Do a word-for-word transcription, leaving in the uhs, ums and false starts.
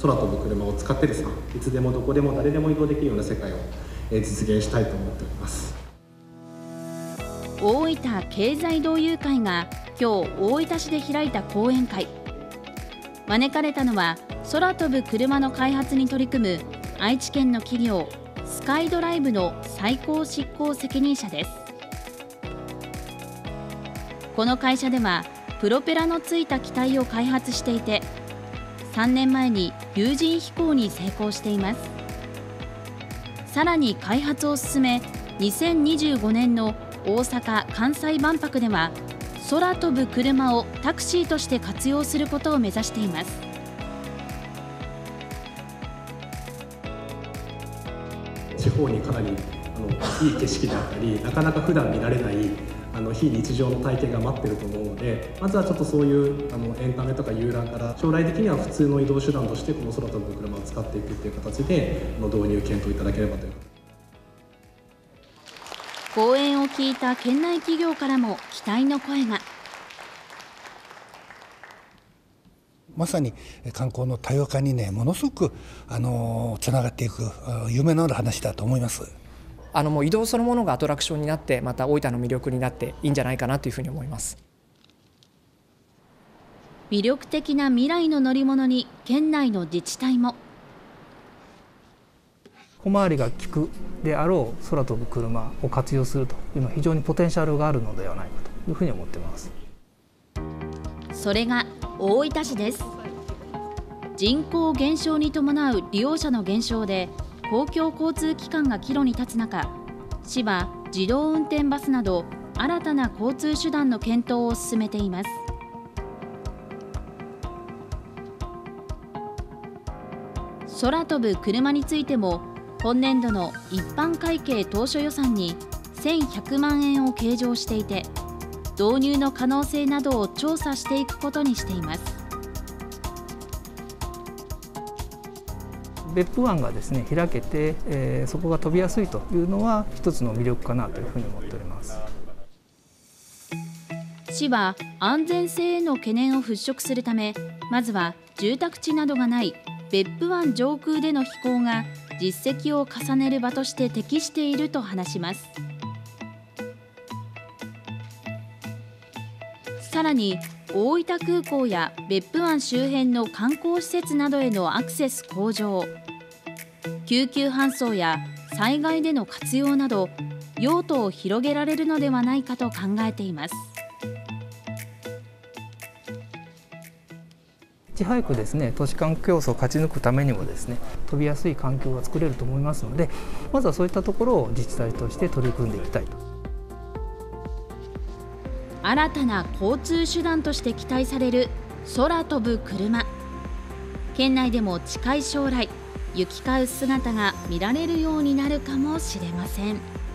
空飛ぶ車を使ってですね、いつでもどこでも誰でも移動できるような世界を実現したいと思っております。 大分経済同友会が今日大分市で開いた講演会。招かれたのは空飛ぶ車の開発に取り組む愛知県の企業スカイドライブの最高執行責任者です。この会社ではプロペラのついた機体を開発していて、さんねんまえに有人飛行に成功しています。さらに開発を進め、にせんにじゅうごねんの大阪・関西万博では空飛ぶ車をタクシーとして活用することを目指しています。 地方にかなりあのいい景色であったり、なかなか普段見られないあの非日常の体験が待っていると思うので、まずはちょっとそういうあのエンタメとか遊覧から将来的には普通の移動手段としてこの空飛ぶ車を使っていくという形での導入検討いただければという。 講演を聞いた県内企業からも期待の声が。 まさに観光の多様化にね、ものすごくあのつながっていく夢のある話だと思います。 あのもう移動そのものがアトラクションになって、また大分の魅力になっていいんじゃないかなというふうに思います。 魅力的な未来の乗り物に県内の自治体も。 小回りが利くであろう空飛ぶ車を活用するというのは非常にポテンシャルがあるのではないかというふうに思っています。 それが大分市です。人口減少に伴う利用者の減少で公共交通機関が岐路に立つ中、市は自動運転バスなど新たな交通手段の検討を進めています。空飛ぶ車についても今年度の一般会計当初予算にせんひゃくまんえんを計上していて、導入の可能性などを調査していくことにしています。 別府湾がですね開けて、えー、そこが飛びやすいというのは一つの魅力かなというふうに思っております。 市は安全性への懸念を払拭するため、まずは住宅地などがない別府湾上空での飛行が実績を重ねる場として適していると話します。さらに大分空港や別府湾周辺の観光施設などへのアクセス向上、救急搬送や災害での活用など用途を広げられるのではないかと考えています。 いち早くですね都市間競争を勝ち抜くためにもですね飛びやすい環境が作れると思いますので、まずはそういったところを自治体として取り組んでいきたいと。 新たな交通手段として期待される空飛ぶ車。県内でも近い将来行き交う姿が見られるようになるかもしれません。